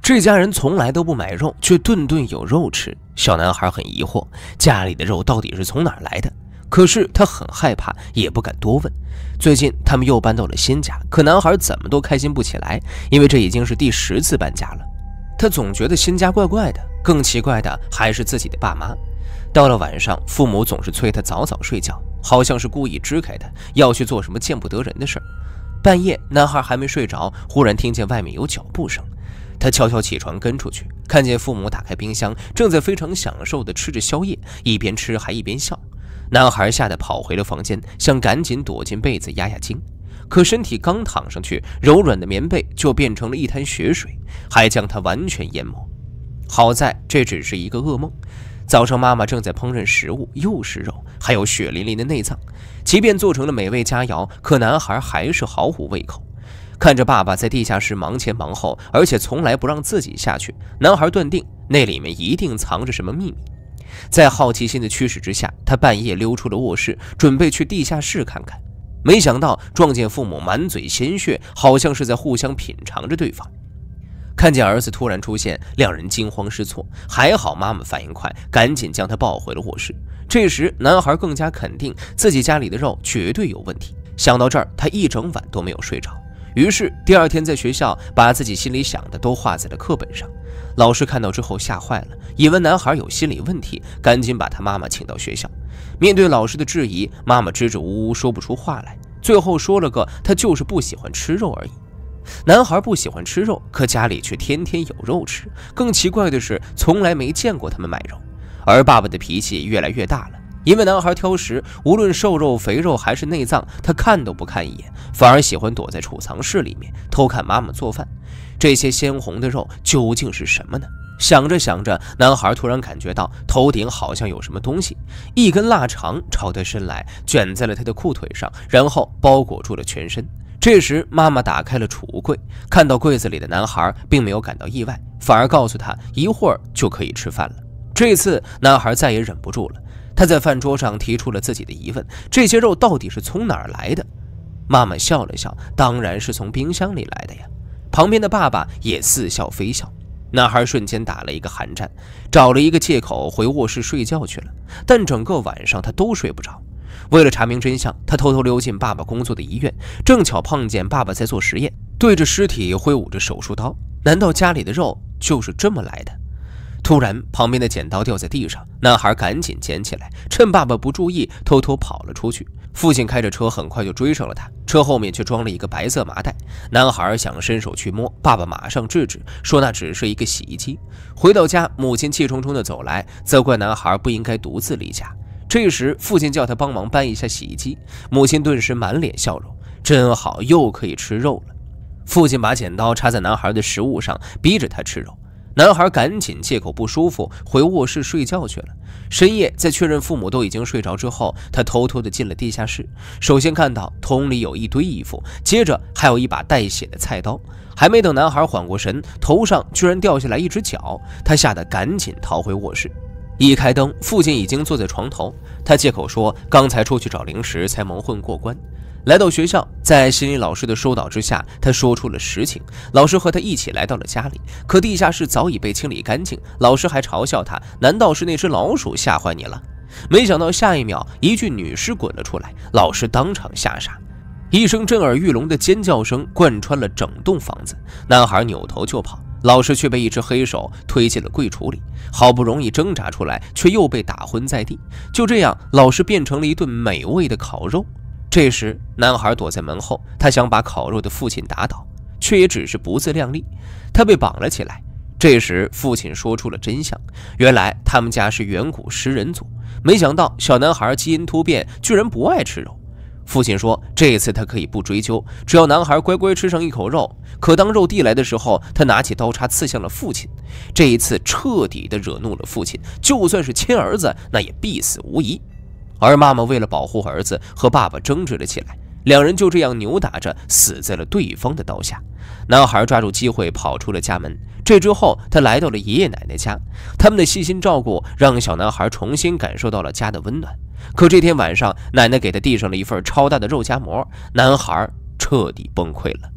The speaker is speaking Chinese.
这家人从来都不买肉，却顿顿有肉吃。小男孩很疑惑，家里的肉到底是从哪儿来的？可是他很害怕，也不敢多问。最近他们又搬到了新家，可男孩怎么都开心不起来，因为这已经是第10次搬家了。他总觉得新家怪怪的，更奇怪的还是自己的爸妈。到了晚上，父母总是催他早早睡觉，好像是故意支开他，要去做什么见不得人的事儿。半夜，男孩还没睡着，忽然听见外面有脚步声。他悄悄起床跟出去，看见父母打开冰箱，正在非常享受地吃着宵夜，一边吃还一边笑。男孩吓得跑回了房间，想赶紧躲进被子压压惊，可身体刚躺上去，柔软的棉被就变成了一滩血水，还将他完全淹没。好在这只是一个噩梦。早上妈妈正在烹饪食物，又是肉，还有血淋淋的内脏，即便做成了美味佳肴，可男孩还是毫无胃口。看着爸爸在地下室忙前忙后，而且从来不让自己下去，男孩断定那里面一定藏着什么秘密。在好奇心的驱使之下，他半夜溜出了卧室，准备去地下室看看。没想到撞见父母满嘴鲜血，好像是在互相品尝着对方。看见儿子突然出现，两人惊慌失措，还好妈妈反应快，赶紧将他抱回了卧室。这时男孩更加肯定自己家里的肉绝对有问题。想到这儿，他一整晚都没有睡着。于是第二天在学校把自己心里想的都画在了课本上。老师看到之后吓坏了，以为男孩有心理问题，赶紧把他妈妈请到学校。面对老师的质疑，妈妈支支吾吾说不出话来，最后说了个他就是不喜欢吃肉而已。男孩不喜欢吃肉，可家里却天天有肉吃。更奇怪的是，从来没见过他们买肉。而爸爸的脾气越来越大了，因为男孩挑食，无论瘦肉、肥肉还是内脏，他看都不看一眼，反而喜欢躲在储藏室里面偷看妈妈做饭。这些鲜红的肉究竟是什么呢？想着想着，男孩突然感觉到头顶好像有什么东西，一根腊肠朝他伸来，卷在了他的裤腿上，然后包裹住了全身。这时妈妈打开了储物柜，看到柜子里的男孩并没有感到意外，反而告诉他一会儿就可以吃饭了。这次男孩再也忍不住了，他在饭桌上提出了自己的疑问，这些肉到底是从哪儿来的？妈妈笑了笑，当然是从冰箱里来的呀。旁边的爸爸也似笑非笑。男孩瞬间打了一个寒战，找了一个借口回卧室睡觉去了，但整个晚上他都睡不着。为了查明真相，他偷偷溜进爸爸工作的医院，正巧碰见爸爸在做实验，对着尸体挥舞着手术刀。难道家里的肉就是这么来的？突然，旁边的剪刀掉在地上，男孩赶紧捡起来，趁爸爸不注意，偷偷跑了出去。父亲开着车很快就追上了他，车后面却装了一个白色麻袋。男孩想伸手去摸，爸爸马上制止，说那只是一个洗衣机。回到家，母亲气冲冲地走来，责怪男孩不应该独自离家。这时，父亲叫他帮忙搬一下洗衣机，母亲顿时满脸笑容，真好，又可以吃肉了。父亲把剪刀插在男孩的食物上，逼着他吃肉。男孩赶紧借口不舒服回卧室睡觉去了。深夜，在确认父母都已经睡着之后，他偷偷地进了地下室。首先看到桶里有一堆衣服，接着还有一把带血的菜刀。还没等男孩缓过神，头上居然掉下来一只脚，他吓得赶紧逃回卧室。一开灯，父亲已经坐在床头，他借口说刚才出去找零食才蒙混过关。来到学校，在心理老师的疏导之下，他说出了实情。老师和他一起来到了家里，可地下室早已被清理干净，老师还嘲笑他，难道是那只老鼠吓坏你了？没想到下一秒，一具女尸滚了出来，老师当场吓傻。一声震耳欲聋的尖叫声贯穿了整栋房子，男孩扭头就跑，老师却被一只黑手推进了柜橱里，好不容易挣扎出来，却又被打昏在地。就这样，老师变成了一顿美味的烤肉。这时，男孩躲在门后，他想把烤肉的父亲打倒，却也只是不自量力，他被绑了起来。这时，父亲说出了真相，原来他们家是远古食人族，没想到小男孩基因突变，居然不爱吃肉。父亲说这次他可以不追究，只要男孩乖乖吃上一口肉。可当肉递来的时候，他拿起刀叉刺向了父亲。这一次彻底的惹怒了父亲，就算是亲儿子，那也必死无疑。而妈妈为了保护儿子，和爸爸争执了起来，两人就这样扭打着死在了对方的刀下。男孩抓住机会跑出了家门，这之后他来到了爷爷奶奶家，他们的细心照顾让小男孩重新感受到了家的温暖。可这天晚上，奶奶给他递上了一份超大的肉夹馍，男孩彻底崩溃了。